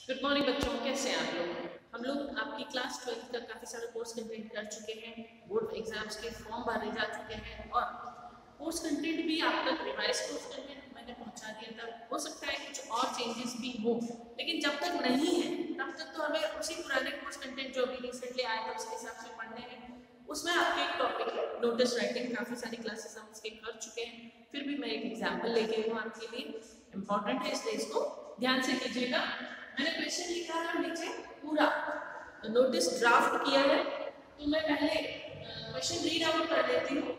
Good morning बच्चों, कैसे हैं आप लोग। हम लोग आपकी क्लास 12th का काफ़ी सारा कोर्स कंटेंट कर चुके हैं। बोर्ड एग्जाम्स के फॉर्म भरे जा चुके हैं और कोर्स कंटेंट भी आप तक रिवाइज कोर्स कंटेंट मैंने पहुंचा दिया था। हो सकता है कुछ और चेंजेस भी हो, लेकिन जब तक नहीं है तब तक तो हमें उसी पुराने कोर्स कंटेंट जो अभी रिसेंटली आया था उसके हिसाब से पढ़ने हैं। उसमें आपके एक टॉपिक है नोटिस राइटिंग। काफ़ी सारी क्लासेस हम उसके कर चुके हैं, फिर भी मैं एक एग्जाम्पल लेके आई हूँ आपके लिए। इंपॉर्टेंट है, इसलिए इसको ध्यान से कीजिएगा। मैंने क्वेश्चन लिखा है नीचे पूरा नोटिस ड्राफ्ट किया है, तो मैं पहले क्वेश्चन रीड आउट कर देती हूँ।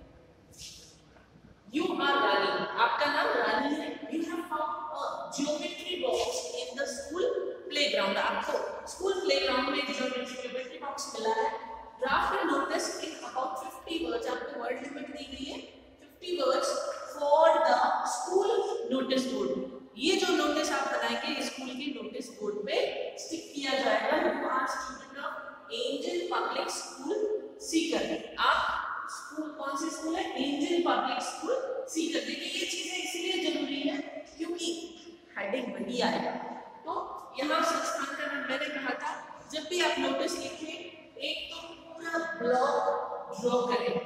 यू आर रानी, आपका नाम रानी है। You have found a geometry box in the school playground. आपको स्कूल प्लेग्राउंड में एक ज्योमेट्री बॉक्स मिला है। Draft and notice in about 50 words. आपको वर्ड लिमिट दी गई है 50 words for the school notice board. ये जो नोटिस आप बनाएंगे स्कूल के नोटिस बोर्ड पे स्टिक किया जाएगा। You are student of Angel public school Sikar. आप स्कूल कौन सी स्कूल है? Angel public school Sikar. देखिए ये चीजें इसलिए जरूरी है क्योंकि हेडिंग वही आएगा। तो यहाँ संस्थान का नाम मैंने कहा था, जब भी आप नोटिस लिखें एक तो पूरा ब्लॉक ड्रॉ करें।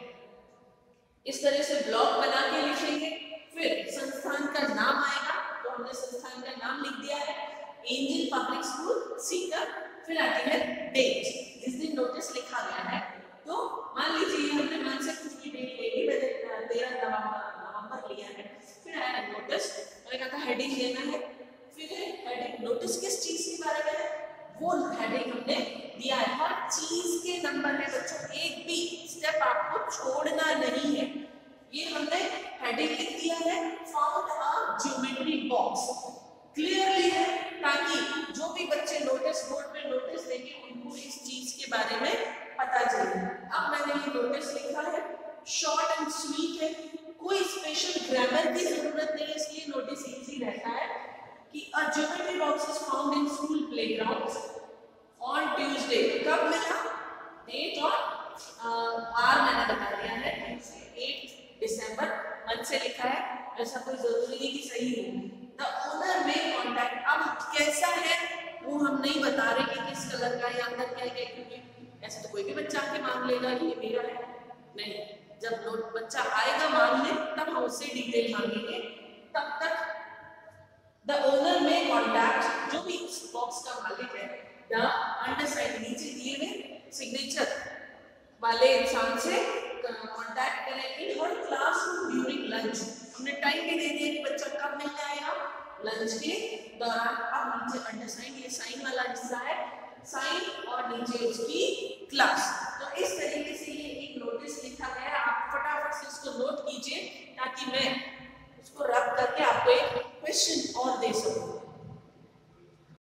इस तरह से ब्लॉक बना के लिखेंगे, फिर संस्थान का नाम आएगा, तो हमने संस्थान का नाम लिख दिया है एंजल पब्लिक स्कूल सीकर। फिर आती है डेट, जिस दिन नोटिस लिखा गया है। तो मान लीजिए हमने मन से कुछ भी डेट ले ली, मैंने 13 नवंबर लिया है। फिर आया नोटिस, मैंने कहा था हेडिंग देना है। फिर हेडिंग नोटिस किस चीज के बारे में है वो हेडिंग हमने दिया है। हर चीज के नंबर है बच्चों, एक भी स्टेप आपको छोड़ना नहीं है। ये हमने हेडिंग लिख दिया है found a geometry box. Clearly है, ताकि जो भी बच्चे नोटिस बोर्ड पे नोटिस देंगे उनको इस चीज के बारे में पता चले। अब मैंने ये नोटिस लिखा है, शॉर्ट एंड स्वीट है, कोई स्पेशल ग्रामर की जरूरत नहीं है, इसलिए नोटिस इजी रहता है कि a geometry box is found in school playgrounds on Tuesday. कब मिला? डेट और आर मैंने बता दिया है, 8 दिसंबर। मन से लिखा है, ऐसा कोई जरूरी नहीं कि सही हो। द ओनर में कॉन्टैक्ट, अब कैसा है वो हम नहीं बता रहे कि किस कलर का है, अंदर क्या है, क्योंकि ऐसे तो कोई भी बच्चा आके मांग लेगा कि ये मेरा है। नहीं, जब नोट बच्चा आएगा मांगने तब हम उससे डिटेल मांगेंगे। तब तक द ओनर में कॉन्टैक्ट, जो भी इस बॉक्स का मालिक है, द अंडरसाइड नीचे दिए हुए सिग्नेचर वाले इंसान से कॉन्टैक्ट करें in her classroom during lunch. हमने टाइम भी दे दिया कि बच्चा कब मिलने आएगा, लंच के दौरान। अब नीचे अंडरसाइड, ये साइन वाला हिस्सा है, साइन और नीचे उसकी क्लास।